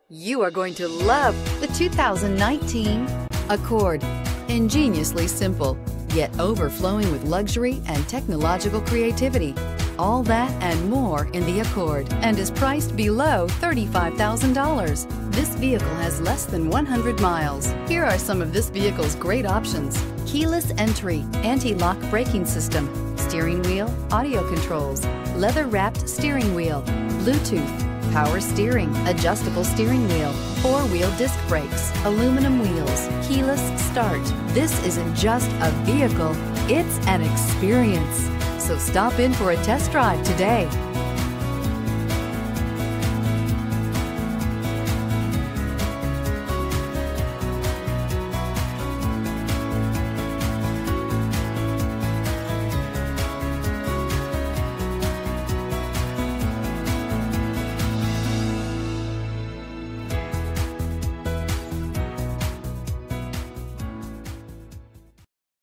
You are going to love the 2019 Accord. Ingeniously simple, yet overflowing with luxury and technological creativity. All that and more in the Accord, and is priced below $35,000. This vehicle has less than 100 miles. Here are some of this vehicle's great options: keyless entry, anti-lock braking system, steering wheel audio controls, leather-wrapped steering wheel, Bluetooth, power steering, adjustable steering wheel, four-wheel disc brakes, aluminum wheels, keyless start. This isn't just a vehicle, it's an experience. So stop in for a test drive today.